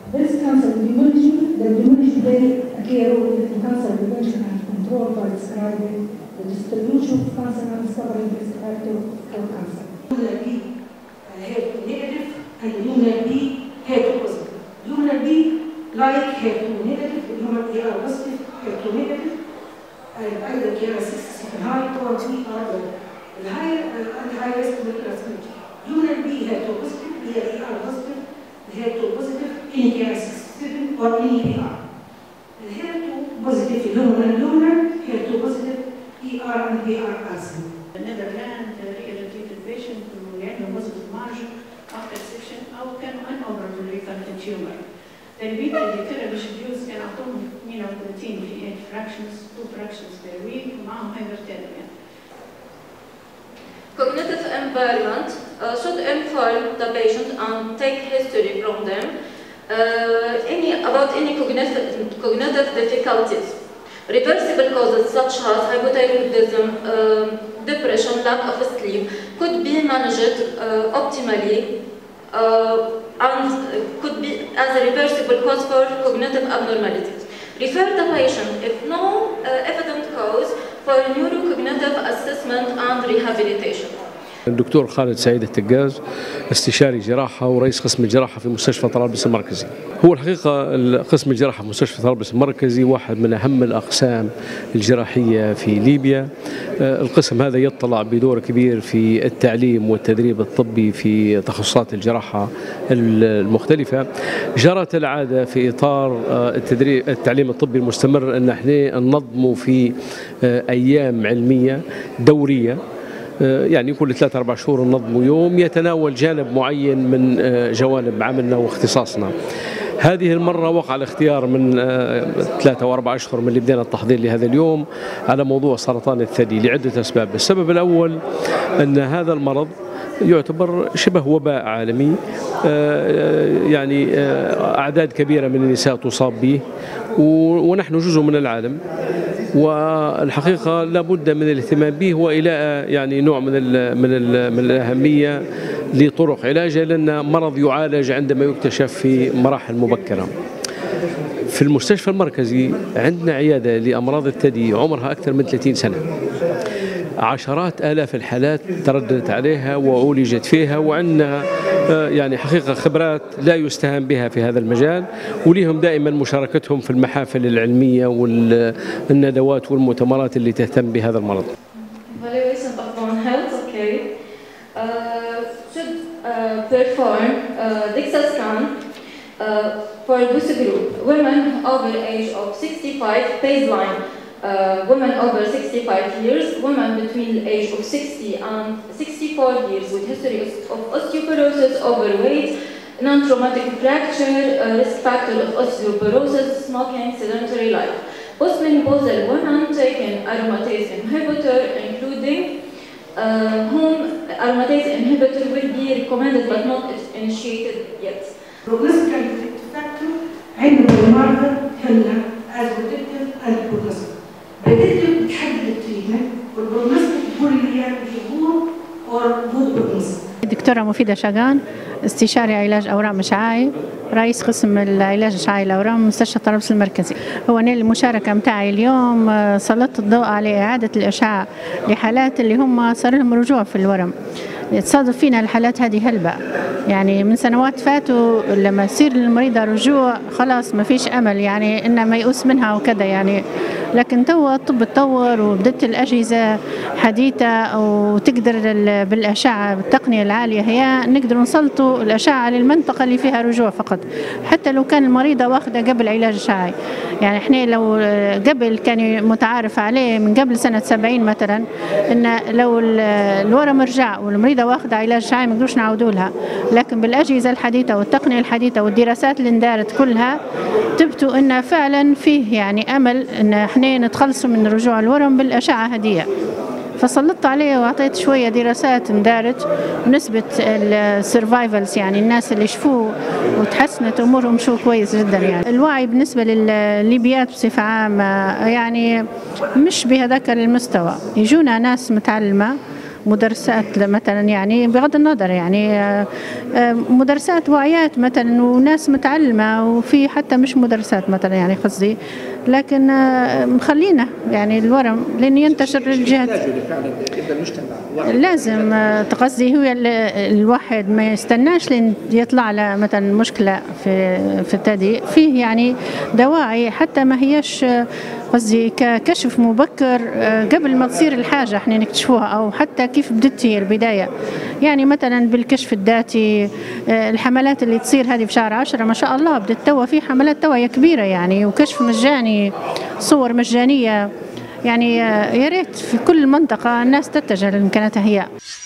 Breast cancer immunology, the immunology play a key role in cancer prevention and control by describing the distribution of cancer and discovering risk factor for cancer. Luminal B HER2 negative and luminal B HER2 positive. Luminal B like HER2 negative, luminal AR positive, HER2 negative, and either KRAS6 high or BR low. The high risk molecular activity. Luminal B HER2 positive, BR positive, HER2 positive, any KRAS6 or any BR. And HER2 positive luminal, HER2 positive, ER and BR also. The Netherlands re-irradiated patient to a positive margin after section أو كان unoperable recurrent tumor. The repeated therapy schedules can أعطوهم immunoprotein في 8 fractions, 2 fractions per week ومعهم hyperthermia. Cognitive impairment should inform the patient and take history from them about any cognitive difficulties. Reversible causes such as hypothyroidism, depression, lack of sleep could be managed optimally and could be as a reversible cause for cognitive abnormalities. Refer the patient if no evident cause for neurocognitive assessment and rehabilitation. الدكتور خالد سعيد التقاز استشاري جراحة ورئيس قسم الجراحة في مستشفى طرابلس المركزي. هو الحقيقة قسم الجراحة في مستشفى طرابلس المركزي واحد من أهم الأقسام الجراحية في ليبيا. القسم هذا يطلع بدور كبير في التعليم والتدريب الطبي في تخصصات الجراحة المختلفة. جرت العادة في إطار التعليم الطبي المستمر أن احنا ننظمه في أيام علمية دورية، يعني كل 3-4 شهور ننظم يوم يتناول جانب معين من جوانب عملنا واختصاصنا. هذه المرة وقع الاختيار من 3 و4 أشهر من اللي بدينا التحضير لهذا اليوم على موضوع سرطان الثدي لعدة أسباب. السبب الأول أن هذا المرض يعتبر شبه وباء عالمي، يعني أعداد كبيرة من النساء تصاب به ونحن جزء من العالم، والحقيقة لابد من الاهتمام به وإلى يعني نوع من الأهمية لطرق علاجه، لأن مرض يعالج عندما يكتشف في مراحل مبكرة. في المستشفى المركزي عندنا عيادة لأمراض الثدي عمرها أكثر من 30 سنة، عشرات آلاف الحالات ترددت عليها وعولجت فيها، وعندنا يعني حقيقة خبرات لا يستهان بها في هذا المجال، وليهم دائما مشاركتهم في المحافل العلمية والندوات والمؤتمرات اللي تهتم بهذا المرض. Perform DEXA scan for this group: women over the age of 65 baseline, women over 65 years, women between the age of 60 and 64 years with history of osteoporosis, overweight, non-traumatic fracture, risk factor of osteoporosis, smoking, sedentary life. Postmenopausal women taking aromatase inhibitor, including whom aromatase inhibitor will be recommended but not initiated yet. Prognostic factor عند المرضى هنا as predictive and prognostic. predictive بتحدد التريتمنت، والبروجنوستيك هو اللي يعمل ظهور or good prognosis. الدكتورة مفيدة شاقان، استشاري علاج أورام إشعاعي، رئيس قسم العلاج الإشعاعي الأورام مستشفى طرابلس المركزي. هو أنا المشاركة متاعي اليوم سلطت الضوء على إعادة الإشعاع لحالات اللي هم صار لهم رجوع في الورم. تصادف فينا الحالات هذه هلبة، يعني من سنوات فاتوا لما يصير للمريضة رجوع خلاص ما فيش أمل، يعني إنه ما يؤس منها وكذا يعني. لكن توا الطب تطور وبدت الأجهزة حديثة وتقدر بالأشعة بالتقنية العالية هي نقدر نسلطوا الأشعة للمنطقة اللي فيها رجوع فقط، حتى لو كان المريضة واخدة قبل علاج إشعاعي. يعني احنا لو قبل كان متعارف عليه من قبل سنة 70 مثلا إن لو الورم رجع والمريضة واخدة علاج إشعاعي ما نقدروش نعودوا لها، لكن بالأجهزة الحديثة والتقنية الحديثة والدراسات اللي اندارت كلها تبتوا إن فعلا فيه يعني أمل إن احنا نتخلصوا من رجوع الورم بالأشعة هدية. فسلطت عليه وأعطيت شوية دراسات اندارت ونسبة السرفايفلز، يعني الناس اللي شفوه وتحسنت أمورهم شو كويس جدا. يعني الوعي بالنسبة للليبيات بصفة عامة يعني مش بهذاك المستوى، يجونا ناس متعلمة مدرسات مثلا، يعني بغض النظر يعني مدرسات واعيات مثلا وناس متعلمة، وفي حتى مش مدرسات مثلا يعني قصدي، لكن مخلينا يعني الورم لأن ينتشر الجهات. لازم تقصدي هو الواحد ما يستناش لين يطلع له مثلا مشكلة في التهدئ، فيه يعني دواعي حتى ما هيش قصدي ككشف مبكر قبل ما تصير الحاجة احنا نكتشفوها، أو حتى كيف بدتي البداية يعني مثلا بالكشف الذاتي. الحملات اللي تصير هذه في شهر 10 ما شاء الله بدت توا في حملات توعية كبيرة يعني، وكشف مجاني، صور مجانية يعني. يا ريت في كل منطقة الناس تتجه للإمكانات هي.